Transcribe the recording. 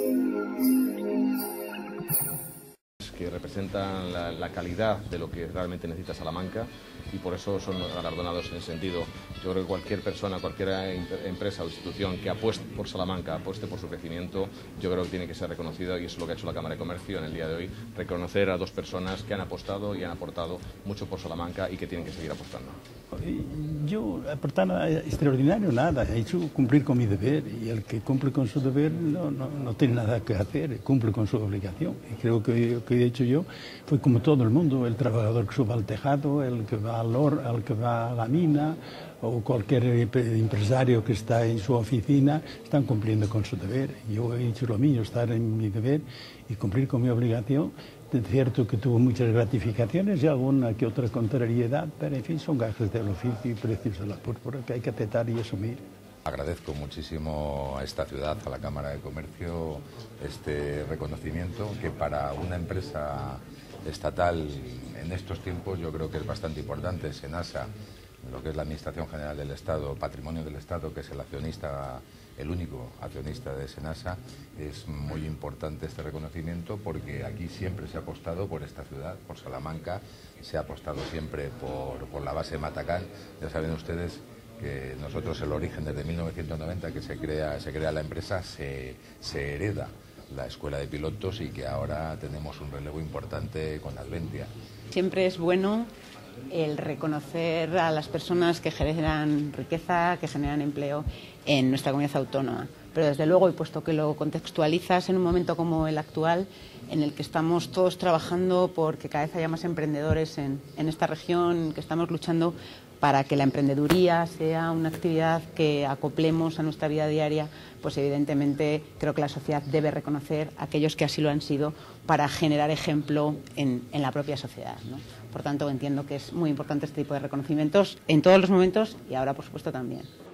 Que representan la calidad de lo que realmente necesita Salamanca, y por eso son galardonados en ese sentido. Yo creo que cualquier persona, cualquier empresa o institución que apueste por Salamanca, apueste por su crecimiento, yo creo que tiene que ser reconocido, y eso es lo que ha hecho la Cámara de Comercio en el día de hoy, reconocer a dos personas que han apostado y han aportado mucho por Salamanca y que tienen que seguir apostando. Yo aportar extraordinario nada, he hecho cumplir con mi deber, y el que cumple con su deber no tiene nada que hacer, cumple con su obligación. Y creo que lo que he hecho yo fue como todo el mundo, el trabajador que sube al tejado, el que va al que va a la mina, o cualquier empresario que está en su oficina, están cumpliendo con su deber. Yo he hecho lo mío, estar en mi deber y cumplir con mi obligación. Es cierto que tuvo muchas gratificaciones y alguna que otra contrariedad, pero en fin, son gajes del oficio y precios de la púrpura que hay que aceptar y asumir. Agradezco muchísimo a esta ciudad, a la Cámara de Comercio, este reconocimiento que para una empresa estatal en estos tiempos yo creo que es bastante importante. SENASA, lo que es la Administración General del Estado, Patrimonio del Estado, que es el accionista, el único accionista de SENASA, es muy importante este reconocimiento porque aquí siempre se ha apostado por esta ciudad, por Salamanca, se ha apostado siempre por la base Matacán. Ya saben ustedes que nosotros el origen desde 1990 que se crea la empresa, se hereda la escuela de pilotos y que ahora tenemos un relevo importante con Adventia. Siempre es bueno el reconocer a las personas que generan riqueza, que generan empleo en nuestra comunidad autónoma. Pero desde luego, y puesto que lo contextualizas en un momento como el actual, en el que estamos todos trabajando porque cada vez haya más emprendedores en esta región, que estamos luchando para que la emprendeduría sea una actividad que acoplemos a nuestra vida diaria, pues evidentemente creo que la sociedad debe reconocer a aquellos que así lo han sido para generar ejemplo en la propia sociedad, ¿no? Por tanto, entiendo que es muy importante este tipo de reconocimientos en todos los momentos y ahora, por supuesto, también.